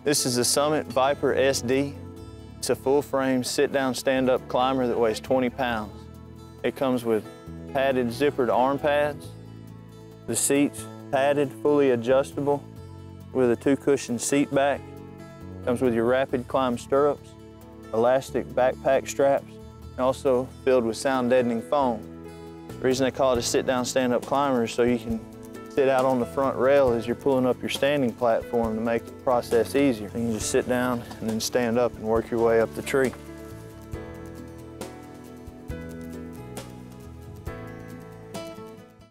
This is the Summit Viper SD. It's a full-frame, sit-down, stand-up climber that weighs 20 pounds. It comes with padded zippered arm pads. The seat's padded, fully adjustable with a 2-cushion seat back. Comes with your rapid climb stirrups, elastic backpack straps, and also filled with sound-deadening foam. The reason they call it a sit-down, stand-up climber is so you can sit out on the front rail as you're pulling up your standing platform to make the process easier. You can just sit down and then stand up and work your way up the tree.